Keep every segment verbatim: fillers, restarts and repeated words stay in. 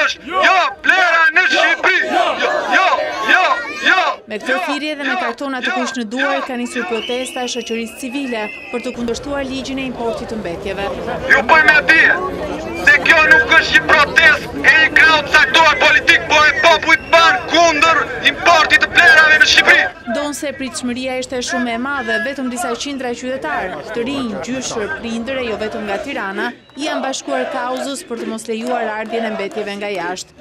është jo plera në Shqipëri. Jo, jo, jo, jo. Me këtë thirrje dhe me kartona të kush në duar ka nisur protesta e shoqërisë civile për të kundërshtuar ligjin e importit të mbetjeve. Ju bëjmë dije se kjo nuk është një protestë e një krau të caktuar politik, po e popullit ban kundër importit të plerave në Shqipëri. Donse pritshmëria ishte shumë e madhe, vetëm disa qindra qytetarë, të rinj, gjyshër, prindër e jo vetëm nga Tirana, janë bashkuar kauzës për të mos lejuar ardhjen e mbetjeve nga jashtë.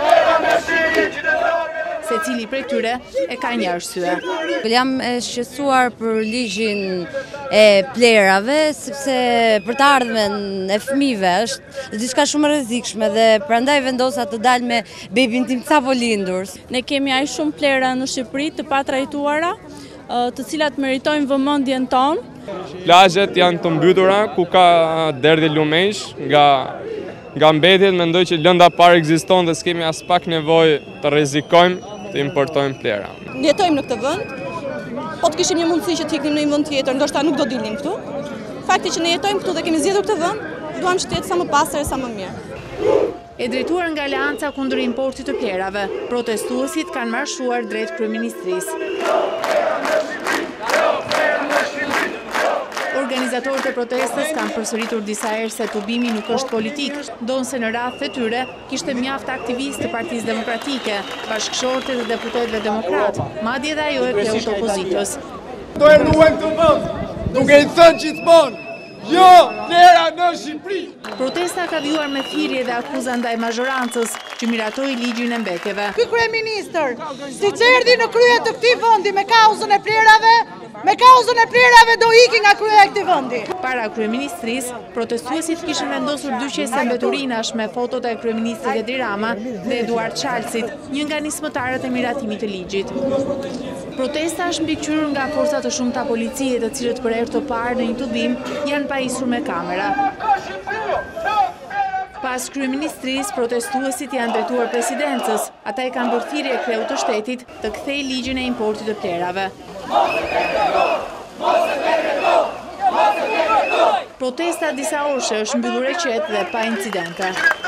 Secili prej tyre e ka një arsye. Jam e shqetësuar për ligjin e plerave, sepse për të ardhmen e fëmijëve është diçka shumë e rrezikshme dhe prandaj vendosa të dal me bebin tim sapo lindur. Ne kemi aq shumë plera në Shqipëri të patrajtuara, të cilat meritojnë vëmendjen tonë. Plazhet janë të mbytura ku ka derdhje lumenj nga nga mbetjet, mendoj që lënda parë ekziston dhe s'kemi as pak nevojë të rrezikojmë të importojmë plera. Ne jetojmë në këtë vend, po të kishim një mundësi që të iknim në një vend tjetër, ndoshta nuk do dilnim këtu. Fakti që ne jetojmë këtu dhe kemi zgjedhur këtë vend, duam që të jetë sa më pastër e sa më mirë. E drejtuar nga Aleanca kundër importit të plerave, protestuesit kanë marshuar drejt kryeministrisë. Organizatorët e protestës kanë përsëritur disa herë se tubimi nuk është politik, ndonse në radhë të tyre kishte mjaft aktivistë të Partisë Demokratike, bashkëshorte dhe deputetëve demokrat, madje edhe ajo e kreut opozitës. Do e ruajmë të vend, duke i thënë gjithmonë, jo plera në Shqipëri. Protesta ka vjuar me thirrje dhe akuza ndaj mazhorancës që miratoi ligjin e mbetjeve. Ky kryeministër, siç erdhi në krye të këtij vendi me kauzën e plerave, me kauzën e plerave do iki nga kryeja e këtij vendi. Para kryeministrisë, protestuesit kishin vendosur dy qese mbeturinash me fotot e kryeministrit Edi Rama dhe Eduard Çalësit, një nga nismëtarët e miratimit të ligjit. Protesta është mbikëqyrur nga forca të shumta policie, të cilët për herë të parë në një tubim janë pajisur me kamera. Pas kryeministrisë, protestuesit janë drejtuar presidencës. Ata e kanë bërë thirrje kreut të shtetit të kthejë ligjin e importit të plerave. Protesta disa orëshe është mbyllur e qetë dhe pa incidente.